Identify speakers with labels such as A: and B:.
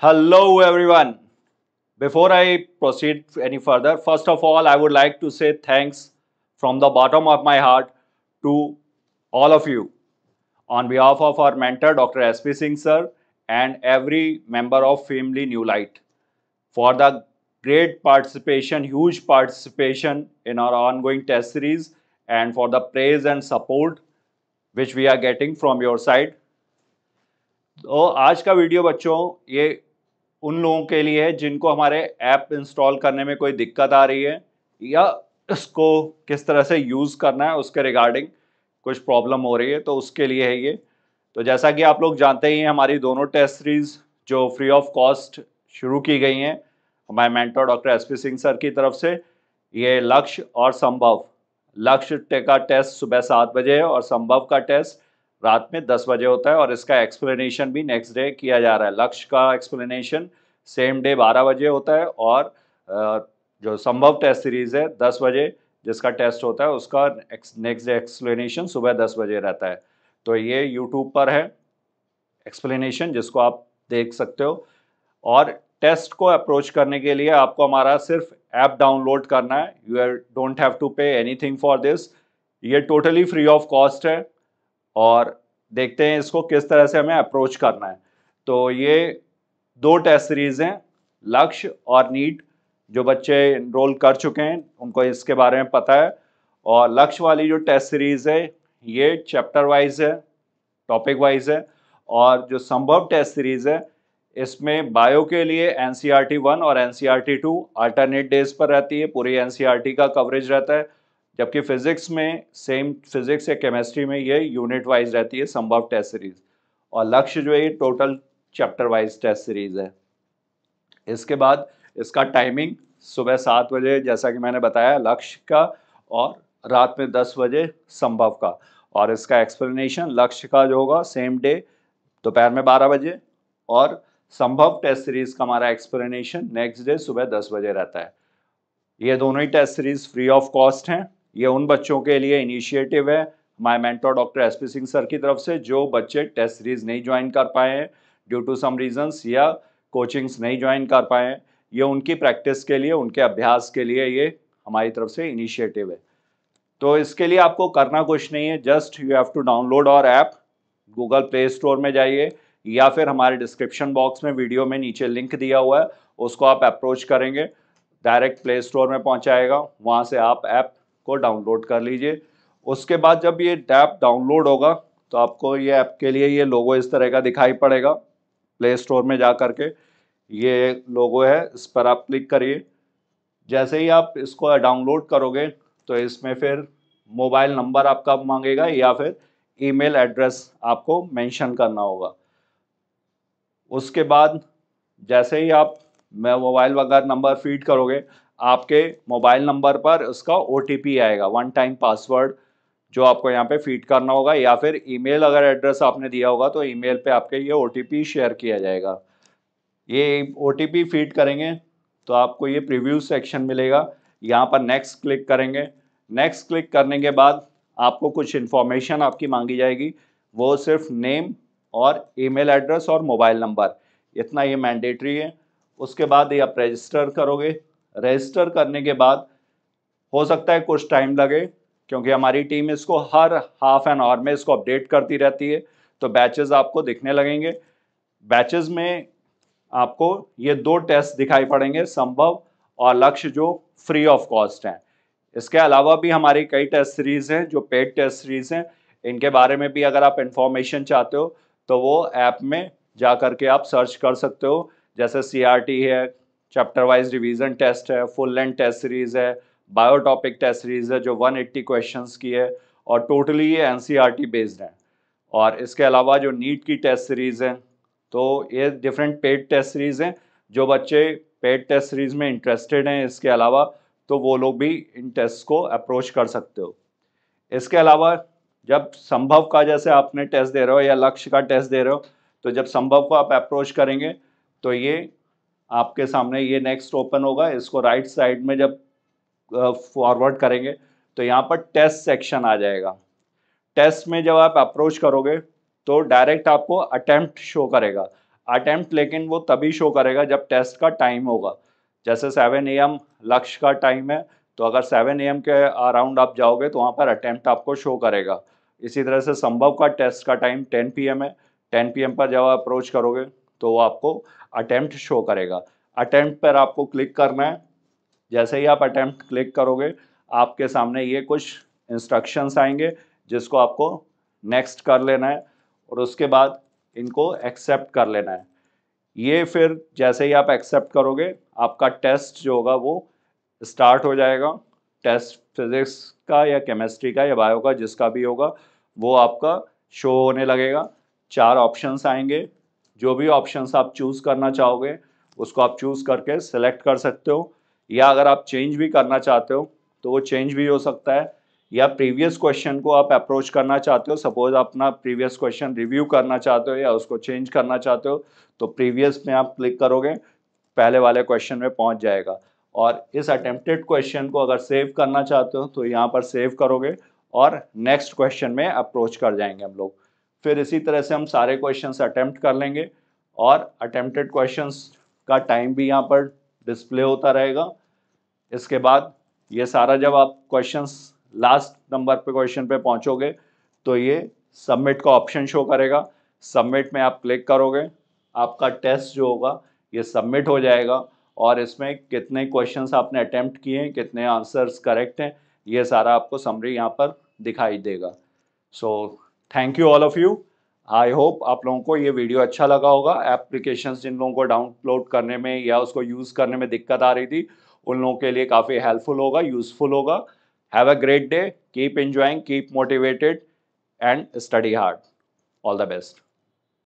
A: Hello, everyone. Before I proceed any further, first of all, I would like to say thanks from the bottom of my heart to all of you on behalf of our mentor, Dr. S.P. Singh sir, and every member of Family New Light for the great participation, huge participation in our ongoing test series, and for the praise and support which we are getting from your side. तो आज का video बच्चों ये उन लोगों के लिए है जिनको हमारे ऐप इंस्टॉल करने में कोई दिक्कत आ रही है या इसको किस तरह से यूज़ करना है उसके रिगार्डिंग कुछ प्रॉब्लम हो रही है, तो उसके लिए है ये। तो जैसा कि आप लोग जानते ही हैं, हमारी दोनों टेस्ट सीरीज जो फ्री ऑफ कॉस्ट शुरू की गई हैं हमारे mentor doctor SP Singh sir की तरफ से, ये लक्ष्य और संभव। लक्ष्य का टेस्ट सुबह 7 बजे है और संभव का टेस्ट रात में 10 बजे होता है, और इसका एक्सप्लेनेशन भी नेक्स्ट डे किया जा रहा है। लक्ष्य का एक्सप्लेनेशन सेम डे 12 बजे होता है, और जो संभव टेस्ट सीरीज है 10 बजे जिसका टेस्ट होता है उसका नेक्स्ट डे एक्सप्लेनेशन सुबह 10 बजे रहता है। तो ये यूट्यूब पर है एक्सप्लेनेशन, जिसको आप देख सकते हो। और टेस्ट को अप्रोच करने के लिए आपको हमारा सिर्फ ऐप डाउनलोड करना है। You don't have to pay anything for this. ये टोटली फ्री ऑफ कॉस्ट है, और देखते हैं इसको किस तरह से हमें अप्रोच करना है। तो ये दो टेस्ट सीरीज हैं, लक्ष्य और नीट। जो बच्चे इनरोल कर चुके हैं उनको इसके बारे में पता है। और लक्ष्य वाली जो टेस्ट सीरीज है ये चैप्टर वाइज है, टॉपिक वाइज है। और जो संभव टेस्ट सीरीज है इसमें बायो के लिए एनसीईआरटी 1 और एनसीईआरटी 2 अल्टरनेट डेज पर रहती है, पूरी एनसीईआरटी का कवरेज रहता है। जबकि फिजिक्स में सेम फिजिक्स या केमिस्ट्री में ये यूनिट वाइज रहती है संभव टेस्ट सीरीज। और लक्ष्य जो है ये total chapter wise test series है। इसके बाद इसका टाइमिंग सुबह 7 बजे जैसा कि मैंने बताया लक्ष्य का, और रात में 10 बजे संभव का। और इसका एक्सप्लेनेशन लक्ष्य का जो होगा सेम डे दोपहर में 12 बजे, और संभव टेस्ट सीरीज का हमारा एक्सप्लेनेशन नेक्स्ट डे सुबह 10 बजे रहता है। ये दोनों ही test series free of cost हैं। ये उन बच्चों के लिए इनिशिएटिव है हमारे mentor doctor SP Singh sir की तरफ से जो बच्चे टेस्ट सीरीज नहीं ज्वाइन कर पाए हैं ड्यू टू सम रीजंस, या कोचिंग्स नहीं ज्वाइन कर पाए हैं। ये उनकी प्रैक्टिस के लिए, उनके अभ्यास के लिए ये हमारी तरफ से इनिशिएटिव है। तो इसके लिए आपको करना कुछ नहीं है, just you have to download our app. Google Play Store में जाइए, या फिर हमारे डिस्क्रिप्शन बॉक्स में वीडियो में नीचे लिंक दिया हुआ है, उसको आप अप्रोच करेंगे, डायरेक्ट प्ले स्टोर में पहुंचाएगा, वहां से आप ऐप को डाउनलोड कर लीजिए। उसके बाद जब ये ऐप डाउनलोड होगा तो आपको ये ऐप के लिए ये लोगो इस तरह का दिखाई पड़ेगा। प्ले स्टोर में जा करके ये लोगो है, इस पर आप क्लिक करिए। जैसे ही आप इसको डाउनलोड करोगे तो इसमें फिर मोबाइल नंबर आपका मांगेगा, या फिर ईमेल एड्रेस आपको मेंशन करना होगा। उसके बाद जैसे ही आप मोबाइल वगैरह नंबर फीड करोगे, आपके मोबाइल नंबर पर उसका OTP आएगा, 1 टाइम पासवर्ड, जो आपको यहाँ पे फीड करना होगा। या फिर ईमेल अगर एड्रेस आपने दिया होगा तो ईमेल पे आपके ये OTP शेयर किया जाएगा। ये OTP फीड करेंगे तो आपको ये प्रीव्यू सेक्शन मिलेगा। यहाँ पर नेक्स्ट क्लिक करेंगे। नेक्स्ट क्लिक करने के बाद आपको कुछ इन्फॉर्मेशन आपकी मांगी जाएगी, वो सिर्फ नेम और ईमेल एड्रेस और मोबाइल नंबर, इतना ये मैंडेटरी है। उसके बाद ये आप रजिस्टर करोगे। रजिस्टर करने के बाद हो सकता है कुछ टाइम लगे, क्योंकि हमारी टीम इसको हर हाफ एन आवर में इसको अपडेट करती रहती है। तो बैचेस आपको दिखने लगेंगे। बैचेस में आपको ये दो टेस्ट दिखाई पड़ेंगे, संभव और लक्ष्य, जो फ्री ऑफ कॉस्ट हैं। इसके अलावा भी हमारी कई टेस्ट सीरीज हैं जो पेड टेस्ट सीरीज हैं। इनके बारे में भी अगर आप इंफॉर्मेशन चाहते हो तो वो ऐप में जा करके आप सर्च कर सकते हो। जैसे CRT है, चैप्टर वाइज रिवीजन टेस्ट है, फुल लेंथ टेस्ट सीरीज है, बायोटॉपिक टेस्ट सीरीज है जो 180 क्वेश्चंस की है, और टोटली ये NCERT बेस्ड है। और इसके अलावा जो नीट की टेस्ट सीरीज है, तो ये डिफरेंट पेड टेस्ट सीरीज हैं। जो बच्चे पेड टेस्ट सीरीज में इंटरेस्टेड हैं इसके अलावा, तो वो लोग भी इन टेस्ट को अप्रोच कर सकते हो। इसके अलावा जब संभव का जैसे आपने टेस्ट दे रहे हो या लक्ष्य का टेस्ट दे रहे हो, तो जब संभव को आप अप्रोच करेंगे तो ये आपके सामने ये नेक्स्ट ओपन होगा। इसको राइट साइड में जब फॉरवर्ड करेंगे तो यहाँ पर टेस्ट सेक्शन आ जाएगा। टेस्ट में जब आप अप्रोच करोगे तो डायरेक्ट आपको अटेम्प्ट शो करेगा। अटेम्प्ट लेकिन वो तभी शो करेगा जब टेस्ट का टाइम होगा। जैसे 7 AM लक्ष्य का टाइम है, तो अगर 7 AM के अराउंड आप जाओगे तो वहाँ पर अटेम्प्ट आपको शो करेगा। इसी तरह से संभव का टेस्ट का टाइम 10 PM है, 10 PM पर जब आप अप्रोच करोगे तो वो आपको अटेम्प्ट शो करेगा। अटेम्प्ट पर आपको क्लिक करना है। जैसे ही आप अटेम्प्ट क्लिक करोगे आपके सामने ये कुछ इंस्ट्रक्शंस आएंगे जिसको आपको नेक्स्ट कर लेना है और उसके बाद इनको एक्सेप्ट कर लेना है। ये फिर जैसे ही आप एक्सेप्ट करोगे आपका टेस्ट जो होगा वो स्टार्ट हो जाएगा। टेस्ट फिजिक्स का या केमिस्ट्री का या बायो का जिसका भी होगा वो आपका शो होने लगेगा। 4 ऑप्शंस आएंगे, जो भी ऑप्शंस आप चूज़ करना चाहोगे उसको आप चूज़ करके सिलेक्ट कर सकते हो, या अगर आप चेंज भी करना चाहते हो तो वो चेंज भी हो सकता है, या प्रीवियस क्वेश्चन को आप अप्रोच करना चाहते हो, सपोज आप अपना प्रीवियस क्वेश्चन रिव्यू करना चाहते हो या उसको चेंज करना चाहते हो तो प्रीवियस में आप क्लिक करोगे, पहले वाले क्वेश्चन में पहुंच जाएगा। और इस अटेम्प्टेड क्वेश्चन को अगर सेव करना चाहते हो तो यहाँ पर सेव करोगे और नेक्स्ट क्वेश्चन में अप्रोच कर जाएंगे हम लोग। फिर इसी तरह से हम सारे क्वेश्चंस अटेम्प्ट कर लेंगे और अटेम्प्टेड क्वेश्चंस का टाइम भी यहाँ पर डिस्प्ले होता रहेगा। इसके बाद ये सारा जब आप क्वेश्चंस लास्ट नंबर पे क्वेश्चन पे पहुंचोगे तो ये सबमिट का ऑप्शन शो करेगा। सबमिट में आप क्लिक करोगे, आपका टेस्ट जो होगा ये सबमिट हो जाएगा और इसमें कितने क्वेश्चंस आपने अटेम्प्ट किए हैं, कितने आंसर्स करेक्ट हैं, ये सारा आपको समरी यहाँ पर दिखाई देगा। So thank you all of you. I hope आप लोगों को ये वीडियो अच्छा लगा होगा। एप्लीकेशंस जिन लोगों को डाउनलोड करने में या उसको यूज़ करने में दिक्कत आ रही थी उन लोगों के लिए काफ़ी हेल्पफुल होगा, यूज़फुल होगा। Have a great day, keep enjoying, keep motivated and study hard. All the best.